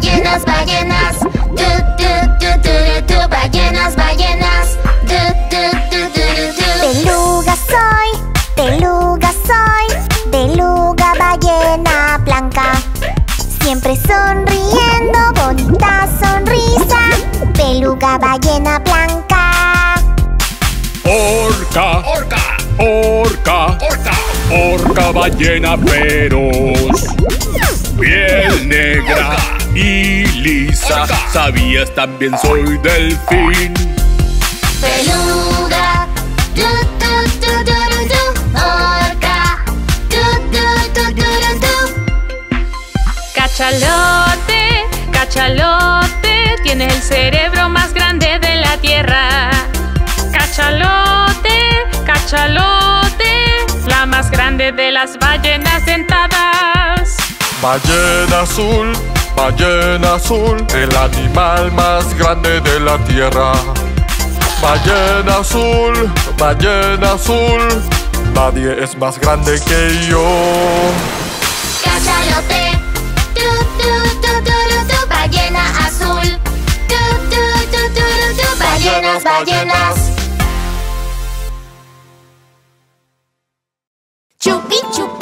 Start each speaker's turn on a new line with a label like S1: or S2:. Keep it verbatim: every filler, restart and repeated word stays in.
S1: ballenas, ballenas. Du, du, du, du, du, du. Ballenas, ballenas. Du, du, du, du, du.
S2: Beluga soy, beluga soy, beluga ballena blanca. Siempre sonriendo, bonita sonrisa. Beluga ballena blanca.
S3: Orca, orca, orca, orca, orca ballena feroz. Piel negra orca. Y lisa, orca. ¿Sabías? También soy delfín.
S1: Beluga, du, du, du, du, du, du. Orca, du, du, du, du, du, du.
S4: Cachalote, cachalote, tiene el cerebro más grande de la tierra. Cachalote, cachalote, la más grande de las ballenas dentadas.
S5: Ballena azul, ballena azul, el animal más grande de la tierra. Ballena azul, ballena azul, nadie es más grande que yo.
S1: Cachalote, du, du, du, du, du, du. Ballena azul, du, du, du, du, du, du. Ballenas, ballenas.
S2: Chupi chupi.